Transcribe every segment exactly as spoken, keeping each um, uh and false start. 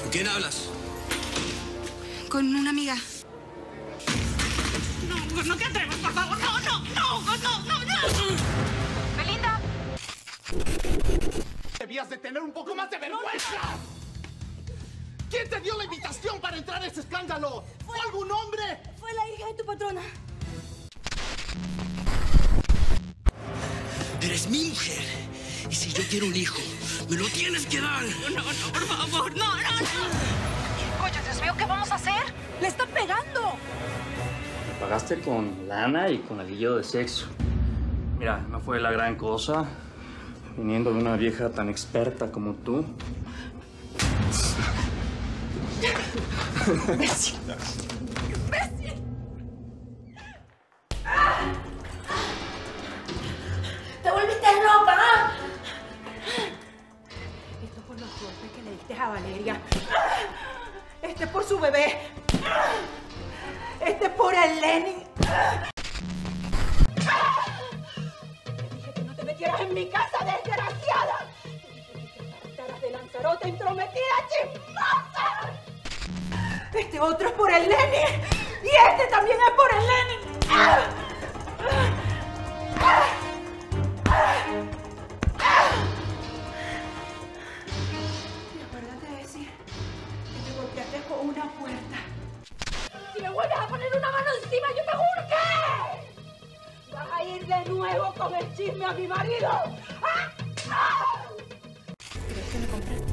quién hablas? Con una amiga. No, no te atreves, por favor. No, no, no, no, no, no. Belinda. Debías de tener un poco más de vergüenza. ¿Quién te dio la invitación para entrar a ese escándalo? ¿Fue algún hombre? Fue la hija de tu patrona. Eres mi mujer. Y si yo quiero un hijo, me lo tienes que dar. No, no, por favor, no, no, no. Oye, Dios mío, ¿qué vamos a hacer? ¡Le está pegando! Me pagaste con lana y con anillo de sexo. Mira, no fue la gran cosa. Viniendo de una vieja tan experta como tú. ¡Imbécil! ¡Imbécil! ¡Te volviste loca! Esto por los golpes que le diste a Valeria. Este por su bebé. Este por el Lenin. Te dije que no te metieras en mi casa, desgraciada. Estarás de Lanzarote entrometida, chismosa. Este otro es por el Lenin. Y este también es por el Lenin. Y acuérdate de decir que te golpeaste con una puerta. Si me vuelves a poner una mano encima, yo te juro que vas a ir de nuevo con el chisme a mi marido. ¡Ah! ¡Ah! ¿Crees que me compraste?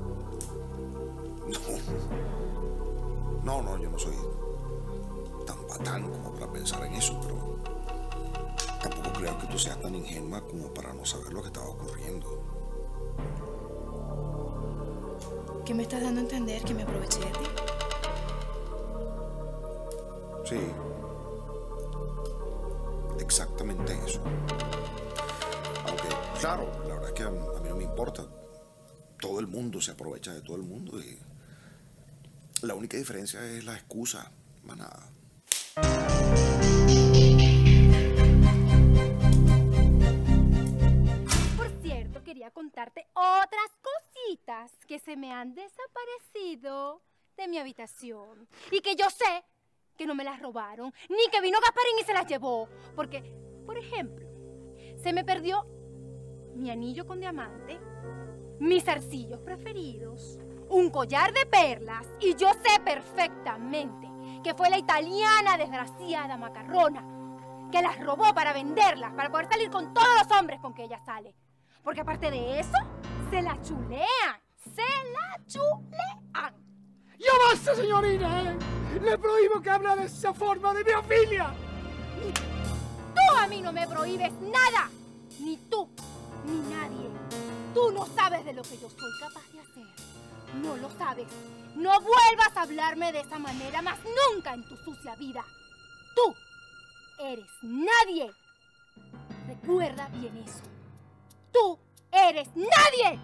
No. No, no, yo no soy tan patán como para pensar en eso, pero tampoco creo que tú seas tan ingenua como para no saber lo que estaba ocurriendo. ¿Qué me estás dando a entender? ¿Que me aproveché de ti? Sí. Exactamente eso. Aunque, claro, la verdad es que a, a mí no me importa. Todo el mundo se aprovecha de todo el mundo y la única diferencia es la excusa, más nada. Por cierto, quería contarte otras cositas que se me han desaparecido de mi habitación y que yo sé que no me las robaron, ni que vino Gasparín y se las llevó. Porque, por ejemplo, se me perdió mi anillo con diamante, mis zarcillos preferidos, un collar de perlas, y yo sé perfectamente que fue la italiana desgraciada macarrona que las robó para venderlas, para poder salir con todos los hombres con que ella sale. Porque aparte de eso, se la chulean, se la chulean. ¡Ya basta, señorita! ¿eh? Le prohíbo que hable de esa forma de mi familia. Tú a mí no me prohíbes nada, ni tú, ni nadie. Tú no sabes de lo que yo soy capaz de hacer. No lo sabes. No vuelvas a hablarme de esa manera más nunca en tu sucia vida. Tú eres nadie. Recuerda bien eso. Tú eres nadie.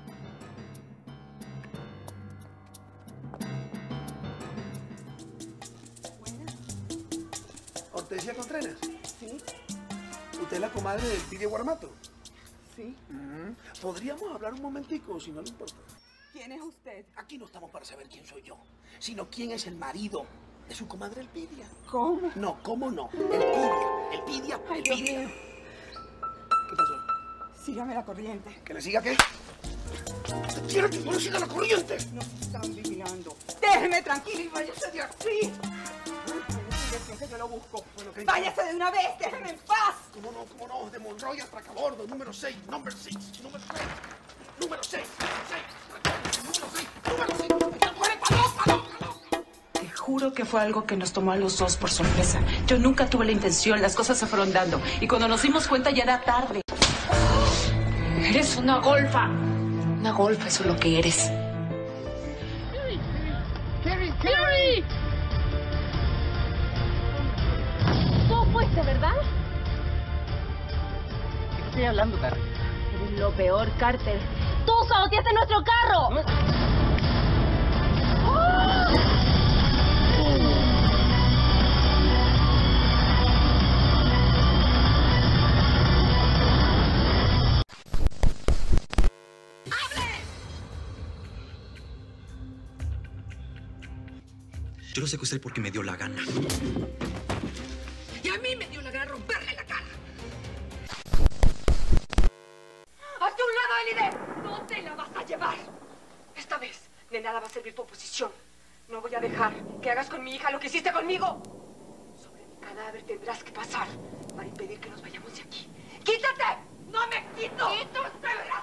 ¿Hortensia Contreras? Sí, ¿Usted es la comadre del Pidio Guarmato? sí. Mm. ¿Podríamos hablar un momentico, si no le importa? ¿Quién es usted? Aquí no estamos para saber quién soy yo, sino quién es el marido de su comadre Elpidia. ¿Cómo? No, ¿cómo no? Elpidia, Elpidia, Ay, Dios Elpidia. mío. ¿Qué pasó? Sígame la corriente. ¿Que le siga qué? ¿Usted quiere que yo le siga la corriente? Nos están vigilando. Déjeme tranquilo y váyase de aquí. Que yo lo busco. Bueno, ¿qué? Váyase de una vez, déjeme en paz. ¿Cómo no, cómo no? De Monroy a Tracabordo, número seis, number seis, número seis, número seis, número seis, número seis, número seis. Te juro que fue algo que nos tomó a los dos por sorpresa. Yo nunca tuve la intención, las cosas se fueron dando. Y cuando nos dimos cuenta ya era tarde. Eres una golfa. Una golfa, eso es lo que eres. ¡Carrie! ¡Carrie! Tú fuiste, ¿verdad? ¿De qué estoy hablando, Carrie? Eres lo peor, Carter. ¡Tú saboteaste nuestro carro! ¿No? ¡Oh! Yo lo secuestré porque me dio la gana. Y a mí me dio la gana romperle la cara. ¡Hazte un lado, Elide! ¡No te la vas a llevar! Esta vez, de nada va a servir tu oposición. No voy a dejar que hagas con mi hija lo que hiciste conmigo. Sobre mi cadáver tendrás que pasar para impedir que nos vayamos de aquí. ¡Quítate! ¡No me quito! ¡Quítate!